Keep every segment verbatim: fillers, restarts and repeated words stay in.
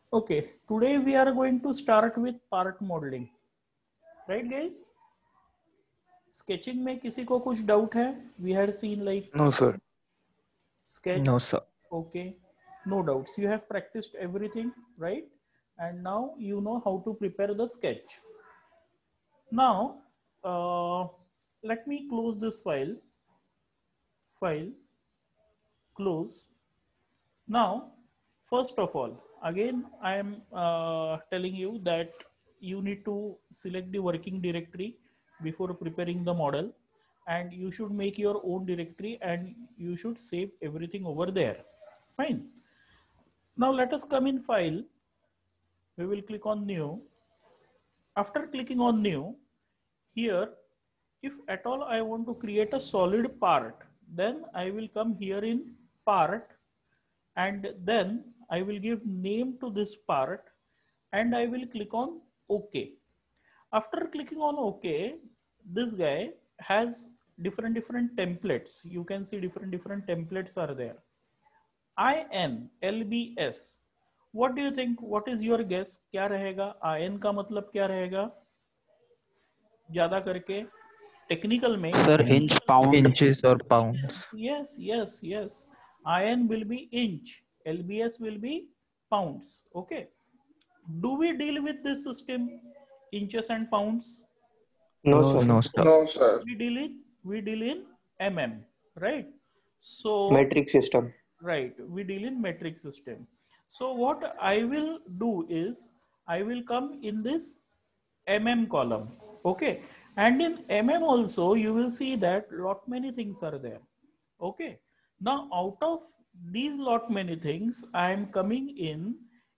Okay, today we are going to start with part modeling, right guys? Sketching में किसी को कुछ doubt है? We had seen like No, sir. sketch. No, sir. Okay, no doubts. You have practiced everything, right? And now you know how to prepare the sketch. Now, uh, let me close this file. File, close. Now, first of all, again, I am uh, telling you that you need to select the working directory before preparing the model, and you should make your own directory and you should save everything over there. Fine. Now let us come in file. We will click on new. After clicking on new, here, if at all I want to create a solid part, then I will come here in part, and then I will give name to this part and I will click on OK. After clicking on OK, this guy has different different templates. You can see different different templates are there. I N L B S. What do you think? What is your guess? क्या रहेगा? I N का मतलब क्या रहेगा? ज्यादा करके technical में Sir, inch, pound. Inches or pounds. yes yes yes I N will be inch, L B S will be pounds. Okay, do we deal with this system inches and pounds? No, No, sir. no, sir. No, sir. We deal in we deal in mm, right? So Metric system. right, we deal in metric system. So what I will do is I will come in this mm column. Okay, and in mm also you will see that lot many things are there. Okay, now out of these lot many things I am coming in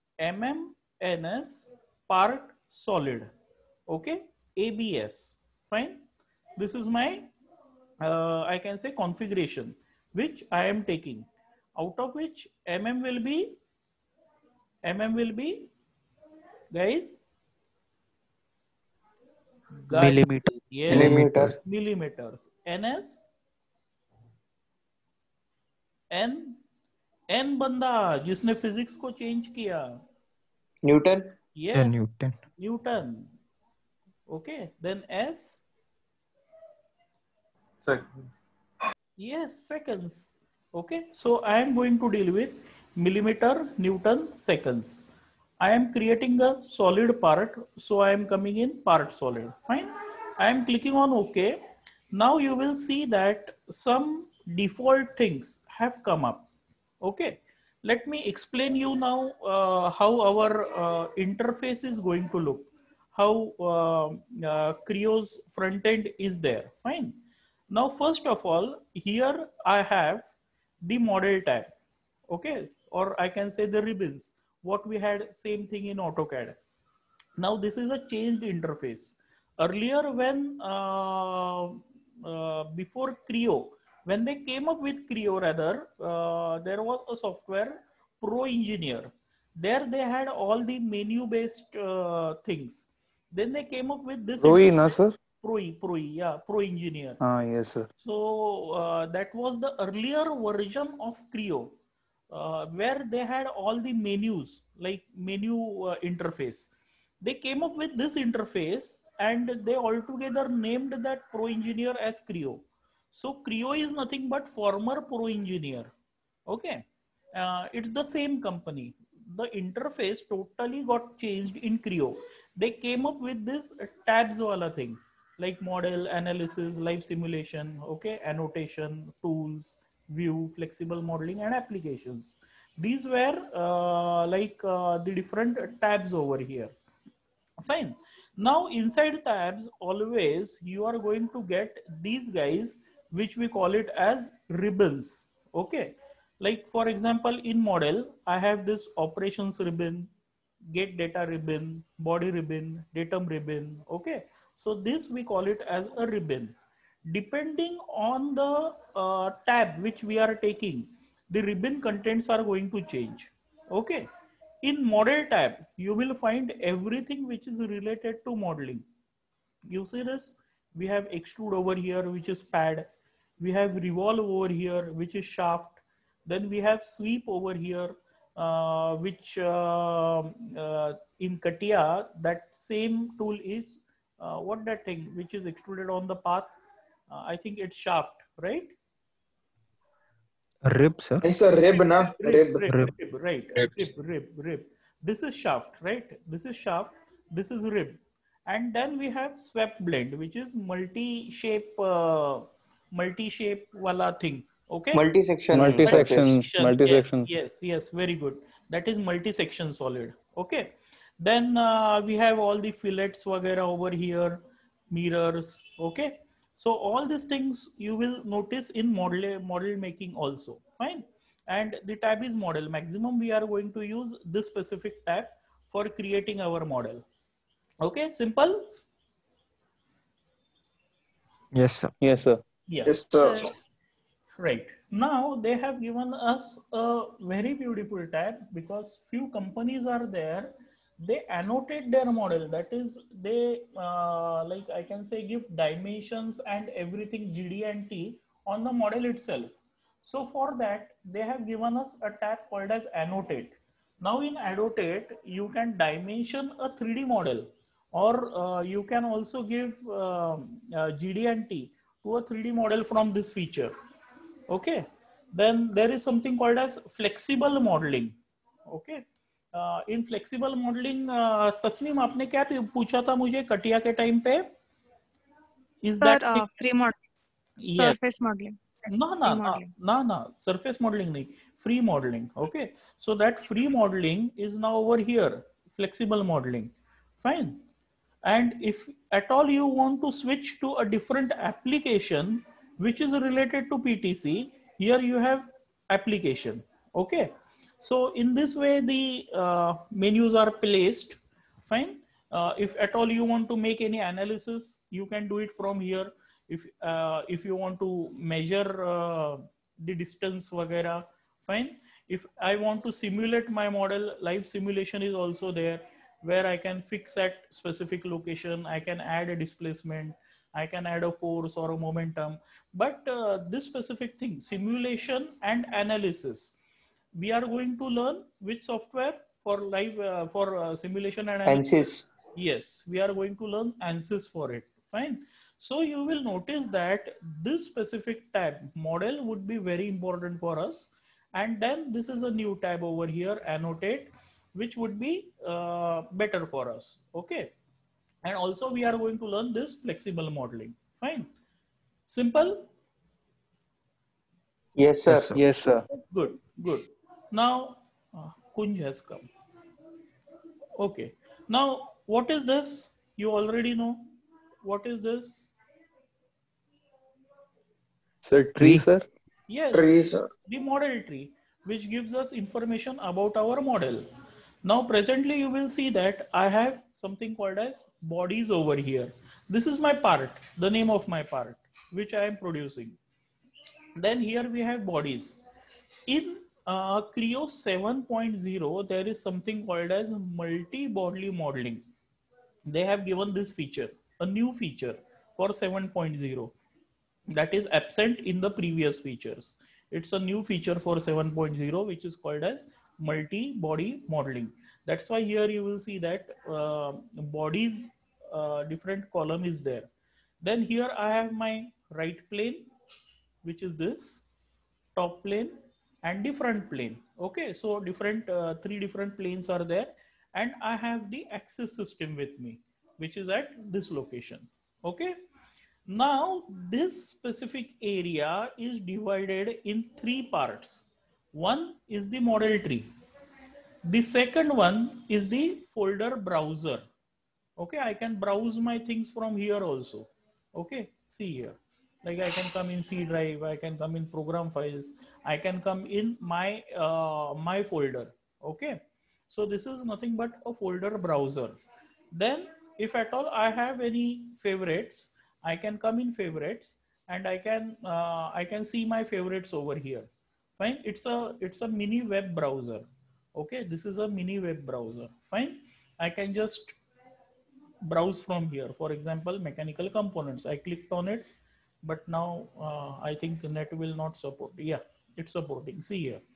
mmns part solid. Okay, A B S. Fine, this is my uh, I can say configuration which I am taking, out of which mm will be mm will be guys, guys Millimeter. yes, Millimeter. millimeters. Ns n n बंदा जिसने physics को change किया, Newton. ये Yeah, Newton. Newton. Okay, then s Seconds. yes seconds. Okay, so I am going to deal with millimeter newton seconds. I am creating a solid part, so I am coming in part solid. Fine, I am clicking on OK. Now you will see that some default things have come up. Okay, let me explain you now uh, how our uh, interface is going to look, how uh, uh, Creo's front end is there. Fine. Now, first of all, here I have the model tab. Okay, or I can say the ribbons, what we had same thing in AutoCAD. Now this is a changed interface. Earlier when uh, uh, before Creo, when they came up with Creo rather, uh, there was a software Pro Engineer. There they had all the menu based uh, things. Then they came up with this Pro E, na, sir? Pro E, Pro E, yeah, Pro Engineer. Ah, yes, sir. So uh, that was the earlier version of Creo, uh, where they had all the menus, like menu uh, interface. They came up with this interface and they altogether named that Pro Engineer as Creo. So Creo is nothing but former Pro Engineer. Okay, uh, it's the same company. The interface totally got changed in Creo. They came up with this tabs wala thing, like model, analysis, live simulation, okay, annotation, tools, view, flexible modeling, and applications. These were uh, like uh, the different tabs over here. Fine. Now inside tabs, always you are going to get these guys, which we call it as ribbons. Okay. Like for example, in model, I have this operations ribbon, get data ribbon, body ribbon, datum ribbon. Okay. So this we call it as a ribbon. Depending on the uh, tab which we are taking, the ribbon contents are going to change. Okay. In model tab, you will find everything which is related to modeling. You see this? We have extrude over here, which is pad. We have revolve over here, which is shaft. Then we have sweep over here. uh, which uh, uh, in CATIA, that same tool is uh, what that thing which is extruded on the path. Uh, I think it's shaft, right? Rib, sir. It's a rib, Rib, na? rib, Rib. rib, Rib. rib, right? Ribs. Rib, rib, rib. This is shaft, right? This is shaft. This is rib, and then we have swept blend, which is multi-shape, uh, multi-shape wala thing. Okay. Multi-section Multi-section, surface. Yes, multi-section. yes, yes, very good. That is multi-section solid. Okay. Then uh, we have all the fillets vagera over here, mirrors. Okay. So all these things you will notice in model model making also. Fine. And the tab is model. Maximum we are going to use this specific tab for creating our model. Okay. Simple. Yes, sir. Yes, sir. Yeah. Yes, sir. Right. Now they have given us a very beautiful tab because few companies are there. They annotate their model. That is, they uh, like I can say give dimensions and everything G D and T on the model itself. So for that, they have given us a tab called as annotate. Now in annotate, you can dimension a three D model, or uh, you can also give um, uh, G D and T to a three D model from this feature. Okay. Then there is something called as flexible modeling. Okay. Uh, in flexible modeling, uh, Tasneem आपने क्या पूछा था मुझे कटिया के time पे? Is Sir, that uh, free mod yes? surface modeling. No, Free no, no, modeling. no, no. Surface modeling, nahi. Free modeling. Okay. So that free modeling is now over here. Flexible modeling. Fine. And if at all you want to switch to a different application which is related to P T C, here you have application. Okay. So in this way, the uh, menus are placed. Fine. Uh, if at all you want to make any analysis, you can do it from here. If uh, if you want to measure uh, the distance, vagera, fine. If I want to simulate my model, live simulation is also there, where I can fix at specific location. I can add a displacement. I can add a force or a momentum. But uh, this specific thing, simulation and analysis, we are going to learn which software for live uh, for uh, simulation and analysis. ANSYS. Yes, we are going to learn ANSYS for it. Fine. So you will notice that this specific tab model would be very important for us. And then this is a new tab over here, annotate, which would be uh, better for us. Okay. And also we are going to learn this flexible modeling. Fine. Simple. Yes, sir. Yes, sir. Yes, sir. Good, good. Now, uh, Kunj has come. Okay. Now, what is this? You already know. What is this? Sir, tree, sir. Yes, Tree, sir. the model tree, which gives us information about our model. Now, presently, you will see that I have something called as bodies over here. This is my part, the name of my part, which I am producing. Then here we have bodies. In uh, Creo seven point oh, there is something called as multi-body modeling. They have given this feature, a new feature for seven point oh, that is absent in the previous features. It's a new feature for seven point oh, which is called as multi-body modeling. That's why here you will see that uh, bodies, uh, different column is there. Then here I have my right plane, which is this, top plane, and the front plane. Okay, so different uh, three different planes are there, and I have the axis system with me, which is at this location. Okay. Now this specific area is divided in three parts. One is the model tree. The second one is the folder browser. Okay, I can browse my things from here also. Okay, see here. Like I can come in C drive, I can come in program files, I can come in my uh, my folder. Okay, so this is nothing but a folder browser. Then if at all I have any favorites, I can come in favorites and I can uh, I can see my favorites over here. Fine, it's a it's a mini web browser. Okay, this is a mini web browser. Fine, I can just browse from here. For example, mechanical components. I clicked on it, but now uh, I think the net will not support. Yeah, it's supporting. See here.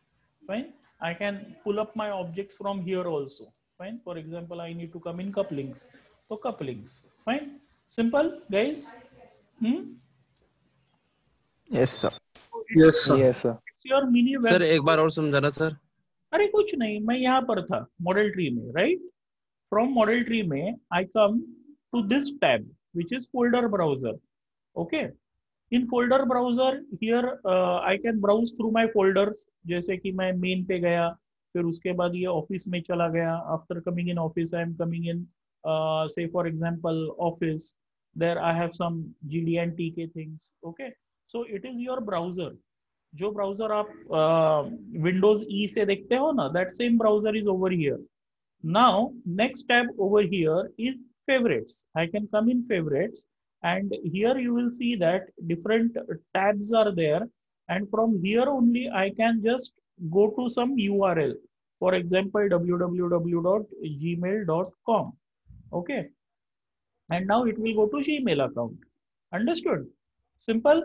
Fine. I can pull up my objects from here also. Fine. For example, I need to come in couplings. So couplings. Fine. Simple, guys. Hmm? Yes, sir. Yes, sir. Yes, sir. It's your mini web. Sir एक बार और समझाना sir. अरे कुछ नहीं, मैं यहाँ पर था मॉडल ट्री में, राइट. फ्रॉम मॉडल ट्री में I come to this tab which is folder browser. Okay. In folder browser here uh, I can browse through my folders. जैसे कि मैं main पे गया, फिर उसके बाद ये office में चला गया. After coming in office I am coming in uh, say for example office. There I have some G D and T K things. Okay. So it is your browser. जो ब्राउजर आप Windows uh, ई से देखते हो ना, that same browser is over here. Now next tab over here is favorites. I can come in favorites and here you will see that different tabs are there, and from here only I can just go to some U R L, for example w w w dot gmail dot com. Okay, and now it will go to Gmail account. Understood? Simple.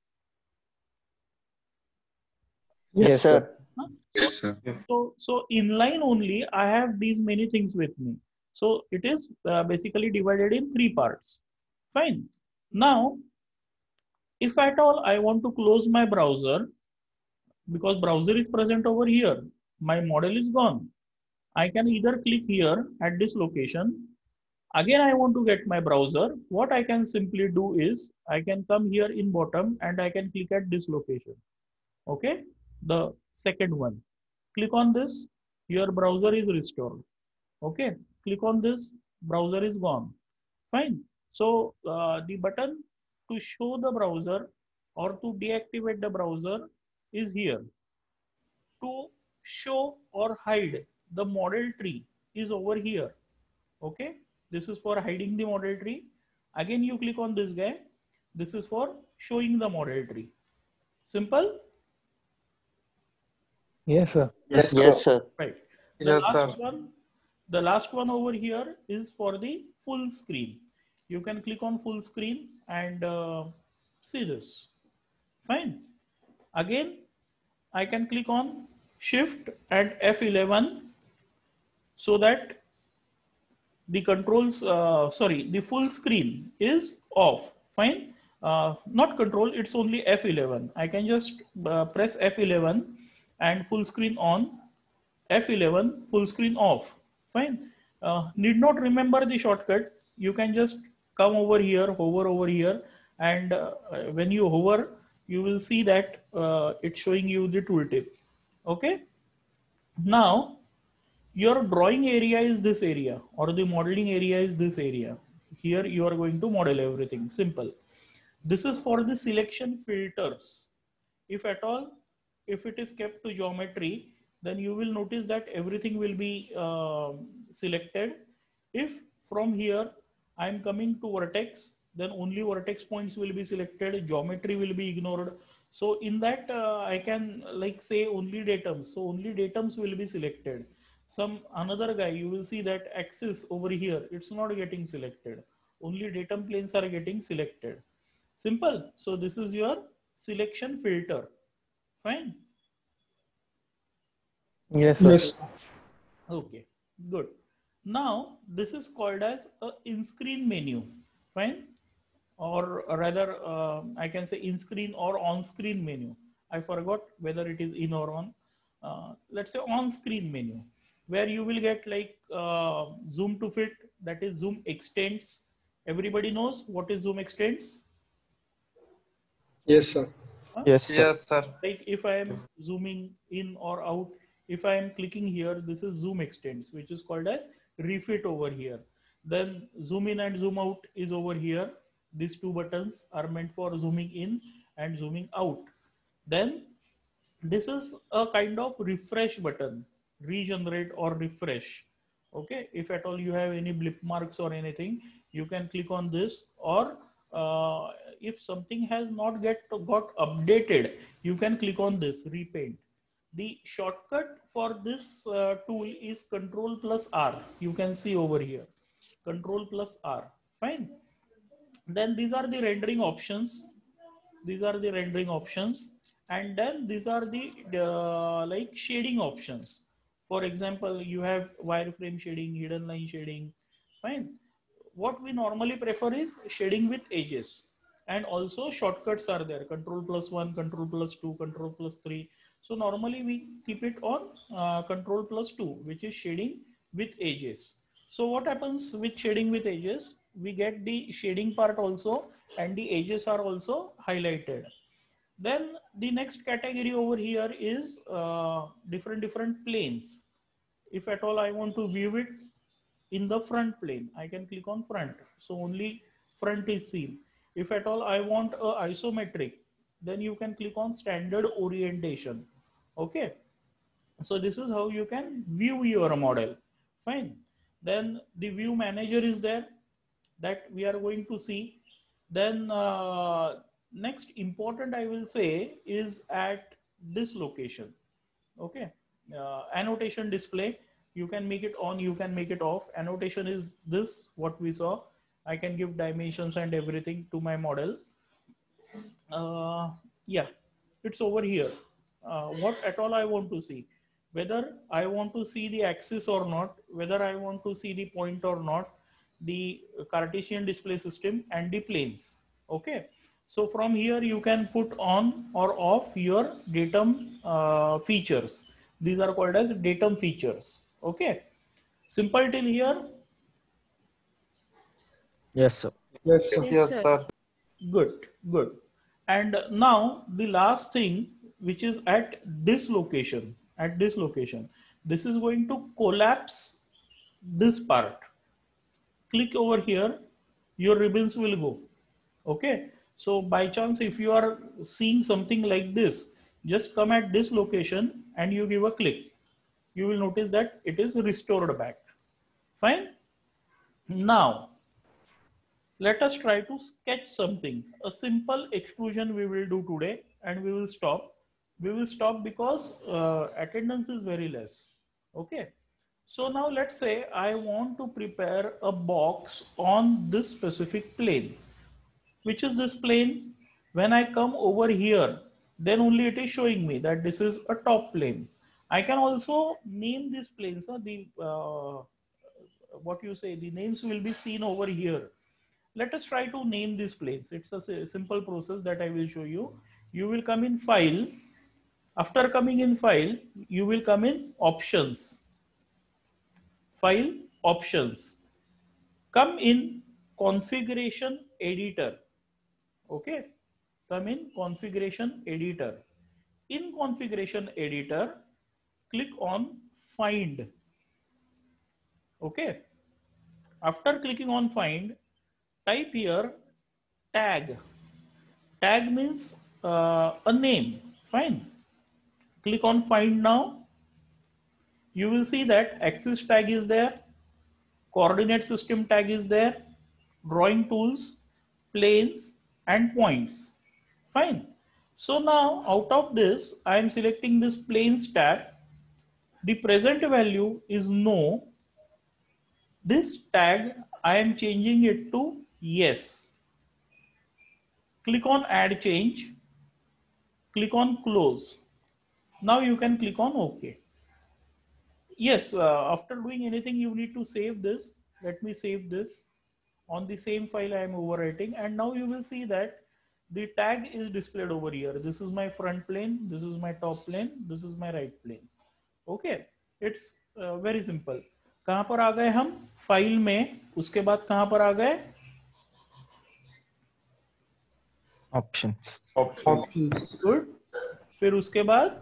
Yes, sir. Huh? Yes, sir. So, so inline only I have these many things with me. So it is uh, basically divided in three parts. Fine. Now, if at all I want to close my browser, because browser is present over here, my model is gone. I can either click here at this location. Again, I want to get my browser. What I can simply do is I can come here in bottom and I can click at this location. Okay. The second one. Click on this. Your browser is restored. Okay. Click on this, browser is gone. Fine. So uh, the button to show the browser or to deactivate the browser is here. To show or hide the model tree is over here. Okay. This is for hiding the model tree. Again, you click on this guy. This is for showing the model tree. Simple. Yes, sir. Yes, Yes, sir. Right. The Yes, last sir. one, the last one over here is for the full screen. You can click on full screen and uh, see this. Fine. Again, I can click on Shift and F eleven so that the controls, uh, sorry, the full screen is off. Fine. Uh, not control, it's only F eleven. I can just uh, press F eleven and full screen on, F eleven, full screen off. Fine. Uh, need not remember the shortcut. You can just come over here, hover over here, and uh, when you hover, you will see that uh, it's showing you the tooltip. Okay. Now, your drawing area is this area, or the modeling area is this area. Here you are going to model everything. Simple. This is for the selection filters. If at all, if it is kept to geometry, then you will notice that everything will be uh, selected. If from here I am coming to vertex, then only vertex points will be selected, geometry will be ignored. So in that uh, I can like say only datums. So only datums will be selected. Some another guy, you will see that axis over here, it's not getting selected. Only datum planes are getting selected. Simple. So this is your selection filter. Fine. Yes, sir. Yes. Okay, good. Now this is called as a in-screen menu. Fine. Or rather, uh, I can say in-screen or on-screen menu. I forgot whether it is in or on. Uh, let's say on-screen menu, where you will get like uh, zoom to fit, that is zoom extents. Everybody knows what is zoom extents? Yes, sir. Huh? Yes, sir. Yes, sir. Like if I am zooming in or out, if I am clicking here, this is zoom extents, which is called as refit over here. Then zoom in and zoom out is over here. These two buttons are meant for zooming in and zooming out. Then this is a kind of refresh button, regenerate or refresh. Okay, if at all you have any blip marks or anything, you can click on this, or uh, if something has not get got updated, you can click on this repaint. The shortcut for this uh, tool is Control plus R. You can see over here, Control plus R. Fine. Then these are the rendering options. These are the rendering options. and then these are the uh, like shading options. For example, you have wireframe shading, hidden line shading. Fine. What we normally prefer is shading with edges, and also shortcuts are there: control plus one, control plus two, control plus three. So normally we keep it on uh, control plus two, which is shading with edges. So what happens with shading with edges? We get the shading part also, and the edges are also highlighted. Then the next category over here is uh, different different planes. If at all I want to view it in the front plane, I can click on front. So only front is seen. If at all I want a isometric, then you can click on standard orientation. Okay. So this is how you can view your model. Fine. Then the view manager is there that we are going to see. Then uh, next important I will say is at this location. Okay. Uh, annotation display, you can make it on, you can make it off. Annotation is this, what we saw. I can give dimensions and everything to my model. Uh, yeah, it's over here. Uh, what at all I want to see, whether I want to see the axis or not, whether I want to see the point or not, the Cartesian display system and the planes. Okay. So from here you can put on or off your datum uh, features. These are called as datum features. Okay. Simple till here. Yes, sir. Yes, sir. Yes, sir. Good, good. And now the last thing, which is at this location, at this location, this is going to collapse this part. Click over here, your ribbons will go. Okay. So by chance, if you are seeing something like this, just come at this location and you give a click. You will notice that it is restored back. Fine. Now, let us try to sketch something. A simple extrusion we will do today, and we will stop. We will stop because uh, attendance is very less. Okay. So now let's say I want to prepare a box on this specific plane. Which is this plane? When I come over here, then only it is showing me that this is a top plane. I can also name these planes. Uh, the uh, what you say, the names will be seen over here. Let us try to name these planes. It's a simple process that I will show you. You will come in file. After coming in file, you will come in options. File, options. Come in configuration editor. Okay. Come in configuration editor. In configuration editor, click on find. Okay. After clicking on find, type here tag. Tag means uh, a name. Fine. Click on find now. You will see that axis tag is there, coordinate system tag is there, drawing tools, planes, and points. Fine. So now out of this, I am selecting this planes tab. The present value is no. This tag, I am changing it to yes. Click on add change. Click on close. Now you can click on OK. Yes, uh, after doing anything, you need to save this. Let me save this. On the same file I am overwriting, and now you will see that the tag is displayed over here. This is my front plane, this is my top plane, this is my right plane. Okay, it's uh, very simple. कहाँ पर आ गए हम file में, उसके बाद कहाँ पर आ गए Option. Options. गुड, फिर उसके बाद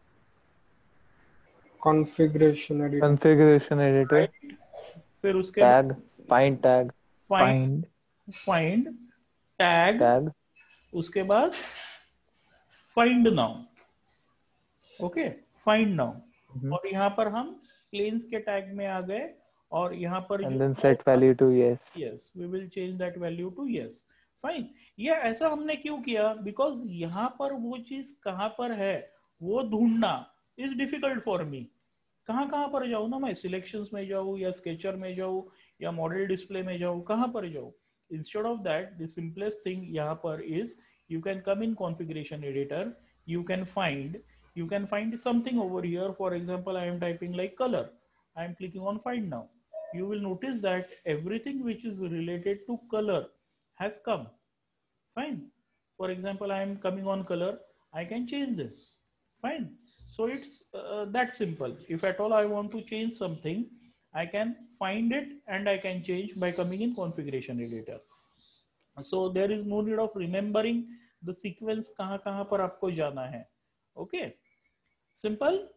Configuration editor. Configuration editor. फिर उसके Tag. Find tag. Find Find. Find tag Tag. उसके बाद find now. Okay, find now. और यहाँ पर हम प्लेन्स के टैग में आ गए, और यहाँ पर And जो then set value to yes. yes, we will change that value to yes. Fine. ये ऐसा हमने क्यों किया? Because यहाँ पर वो चीज कहाँ पर है वो ढूंढना is difficult for me. कहाँ कहाँ पर जाऊँ ना, मैं selections में जाऊँ या sketcher में जाऊँ या model display में जाऊँ, कहाँ पर जाऊँ? Instead of that, the simplest thing यहाँ पर is you can come in configuration editor, you can find, you can find something over here. For example, I am typing like color. I am clicking on find now. You will notice that everything which is related to color has come. Fine. For example, I am coming on color. I can change this. Fine. So it's uh, that simple. If at all I want to change something, I can find it and I can change by coming in configuration editor. So there is no need of remembering the sequence kahan kahan par aapko jana hai. Okay. Simple.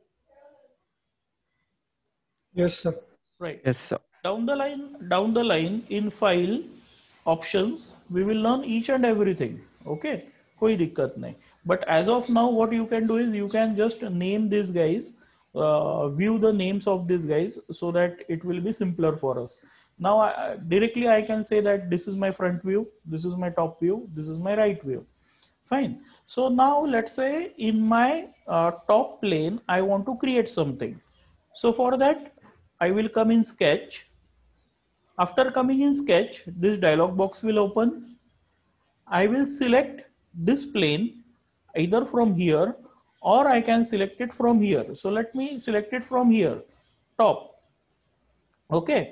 Yes, sir. Right. Yes, sir. Down the line, down the line in file options, we will learn each and everything. Okay. Koi dikkat nahi. But as of now, what you can do is you can just name these guys, uh, view the names of these guys so that it will be simpler for us. Now, I, directly I can say that this is my front view, this is my top view, this is my right view. Fine. So now let's say in my uh, top plane, I want to create something. So for that, I will come in Sketch. After coming in Sketch, this dialog box will open. I will select this plane either from here or I can select it from here. So let me select it from here, top. Okay.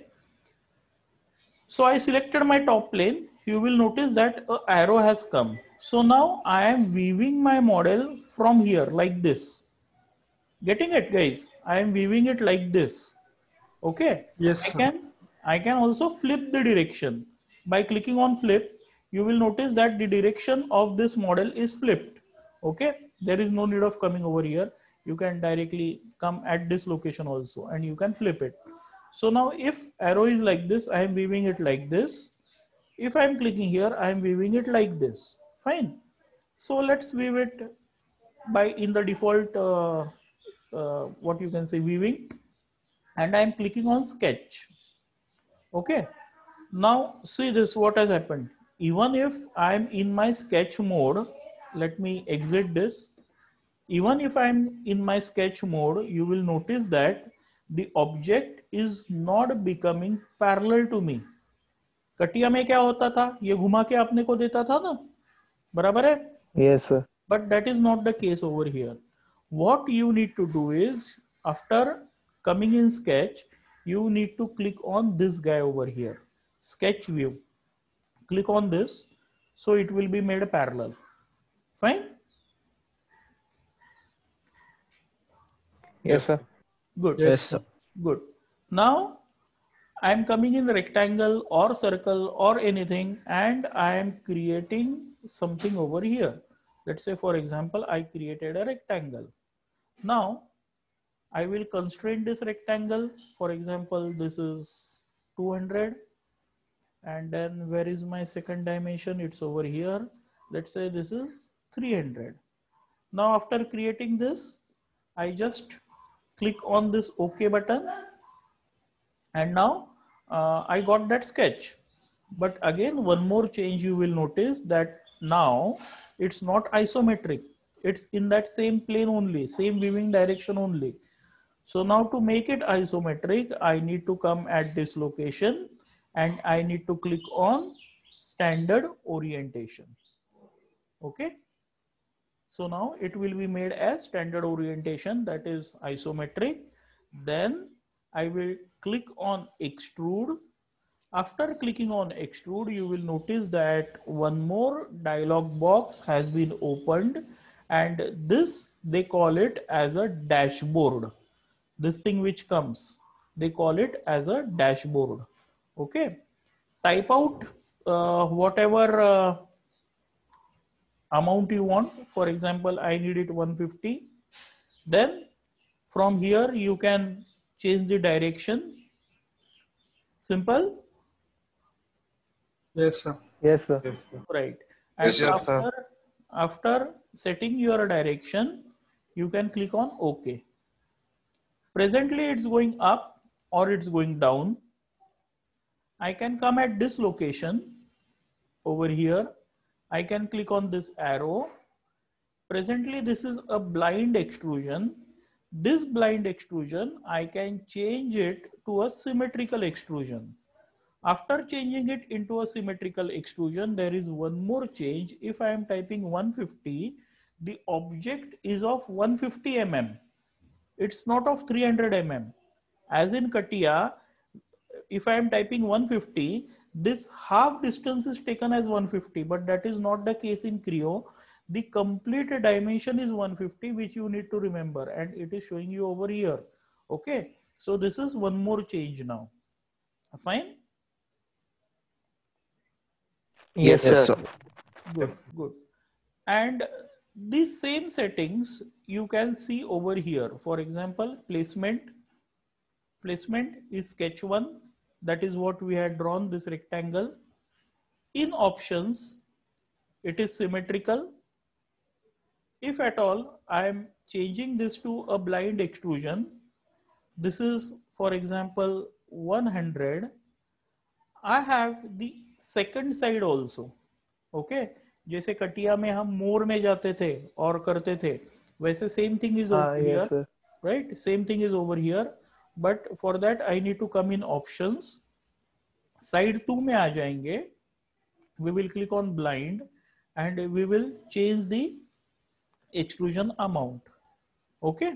So I selected my top plane. You will notice that an arrow has come. So now I am viewing my model from here like this. Getting it, guys? I am viewing it like this. Okay. Yes, I sir. can I can also flip the direction. By clicking on flip, you will notice that the direction of this model is flipped. Okay. There is no need of coming over here. You can directly come at this location also and you can flip it. So now if arrow is like this, I am viewing it like this. If I am clicking here, I am viewing it like this. Fine. So let's view it by in the default, uh, uh, what you can say, viewing. And I am clicking on sketch. Okay. Now see this, what has happened. Even if I am in my sketch mode, let me exit this. Even if I am in my sketch mode, you will notice that the object is not becoming parallel to me. कटिया में क्या होता था, ये घुमा के अपने को देता था ना, बराबर है? Yes, sir. But that is not the case over here. What you need to do is, after coming in sketch, you need to click on this guy over here, sketch view. Click on this, so it will be made parallel. Fine? Yes, sir. Good. Yes, sir. Good. Now I am coming in rectangle or circle or anything, and I am creating something over here. Let's say, for example, I created a rectangle. Now I will constrain this rectangle. For example, this is two hundred. And then where is my second dimension? It's over here. Let's say this is three hundred. Now after creating this, I just click on this OK button. And now uh, I got that sketch. But again, one more change you will notice, that now it's not isometric. It's in that same plane only, same viewing direction only. So now to make it isometric, I need to come at this location and I need to click on standard orientation. Okay. So now it will be made as standard orientation, that is isometric. Then I will click on extrude. After clicking on extrude, you will notice that one more dialog box has been opened, and this they call it as a dashboard. This thing which comes, they call it as a dashboard. Okay. Type out uh, whatever uh, amount you want. For example, I need it one fifty. Then from here you can change the direction. Simple. Yes, sir. Yes, sir. Right. And Yes, yes, sir. after, after setting your direction, you can click on OK. Presently it's going up or it's going down. I can come at this location over here. I can click on this arrow. Presently this is a blind extrusion. This blind extrusion, I can change it to a symmetrical extrusion. After changing it into a symmetrical extrusion, there is one more change. If I am typing one fifty, the object is of one hundred fifty millimeters. It's not of three hundred millimeters. As in CATIA, if I am typing one hundred fifty, this half distance is taken as one hundred fifty, but that is not the case in Creo. The complete dimension is one hundred fifty, which you need to remember, and it is showing you over here. Okay, so this is one more change now. Fine? Yes, Yes, sir. sir. Good, good. And these same settings you can see over here. For example, placement. Placement is sketch one. That is what we had drawn, this rectangle. In options, it is symmetrical. If at all, I am changing this to a blind extrusion. This is, for example, one hundred. I have the second side also. Okay, जैसे कटिया में हम मोर में जाते थे और करते थे, वैसे same thing is Ah, over yes, here, sir. right? Same thing is over here, but for that I need to come in options. Side two में आ जाएंगे. We will click on blind and we will change the extrusion amount. Okay,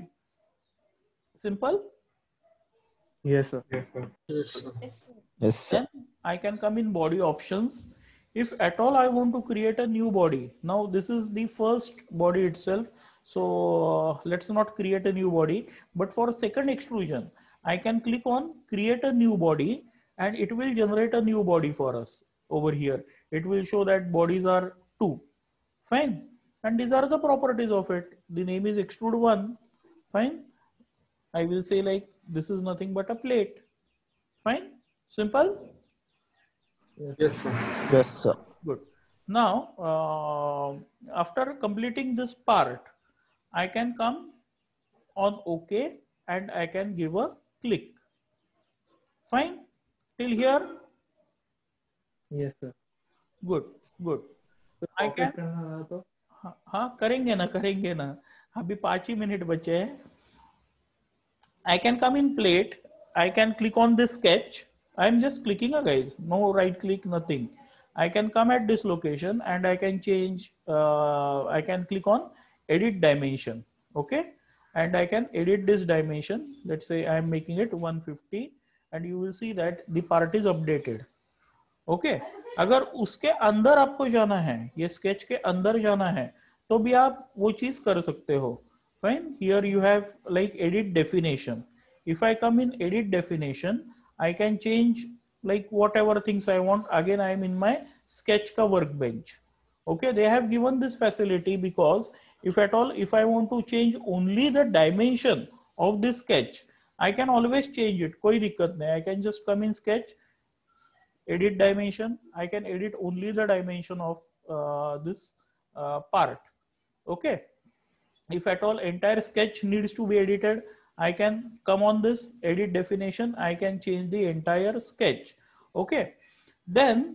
simple. Yes, sir. Yes, sir. Yes, sir. Yes, sir. Then I can come in body options. If at all I want to create a new body, now this is the first body itself. So uh, let's not create a new body, but for second extrusion, I can click on create a new body and it will generate a new body for us over here. It will show that bodies are two. Fine. And these are the properties of it. The name is extrude one. Fine. I will say like this is nothing but a plate. Fine. Simple. Yes, sir. Yes, sir. Good. Now, uh, after completing this part, I can come on OK and I can give a click. Fine. Till here. Yes, sir. Good. Good. I can. हाँ हाँ करेंगे ना करेंगे ना अभी पाँच ही minute बचे हैं. I can come in plate. I can click on this sketch. I'm just clicking, uh, guys. No right click, nothing. I can come at this location and I can change. Uh, I can click on edit dimension. Okay, and I can edit this dimension. Let's say I'm making it one hundred fifty, and you will see that the part is updated. Okay okay? अगर उसके अंदर आपको जाना है, ये sketch के अंदर जाना है, तो भी आप वो चीज कर सकते हो. Fine. Here you have like edit definition. If I come in edit definition, I can change like whatever things I want. Again I am in my sketch का workbench. Okay, they have given this facility because if at all if I want to change only the dimension of this sketch, I can always change it. कोई दिक्कत नहीं. I can just come in sketch, edit dimension. I can edit only the dimension of uh, this uh, part. Okay. If at all entire sketch needs to be edited, I can come on this edit definition. I can change the entire sketch. Okay. Then,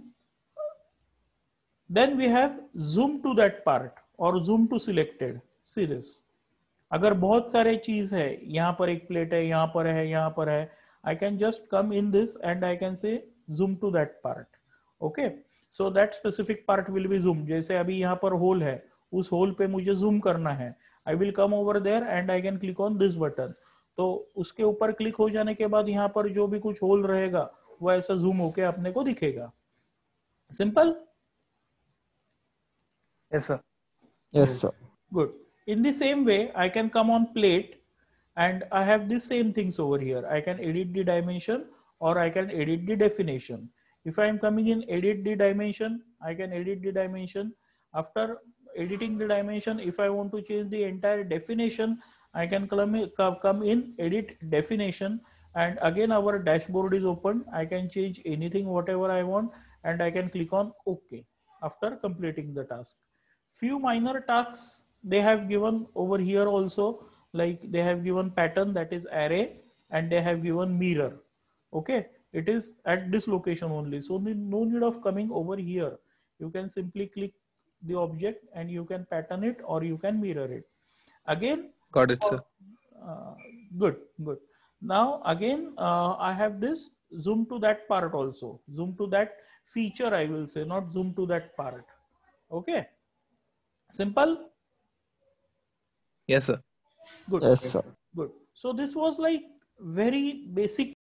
then we have zoom to that part or zoom to selected. See this. अगर बहुत सारे चीज है, यहाँ पर एक plate है, यहाँ पर है, यहाँ पर है, I can just come in this and I can say zoom to that part. Okay, so that specific part will be zoomed. जैसे अभी यहाँ पर होल है, उस होल पे मुझे zoom करना है. I will come over there and I can click on this button. तो उसके ऊपर क्लिक हो जाने के बाद यहाँ पर जो भी कुछ होल रहेगा वो ऐसा zoom होके अपने को दिखेगा. Simple? Yes, sir. Yes, sir. Good. In the same way, I can come on plate and I have the same things over here. I can edit the dimension or I can edit the definition. If I am coming in edit the dimension, I can edit the dimension. After editing the dimension, if I want to change the entire definition, I can come, come in edit definition, and again our dashboard is open. I can change anything, whatever I want, and I can click on OK after completing the task. Few minor tasks they have given over here also, like they have given pattern, that is array, and they have given mirror. Okay, it is at this location only, so no need of coming over here. You can simply click the object and you can pattern it or you can mirror it. Again, got it, sir. Uh, good, good. Now again, uh, I have this zoom to that part also. Zoom to that feature, I will say, not zoom to that part. Okay, simple. Yes, sir. Good. Yes, sir. Good. So this was like very basic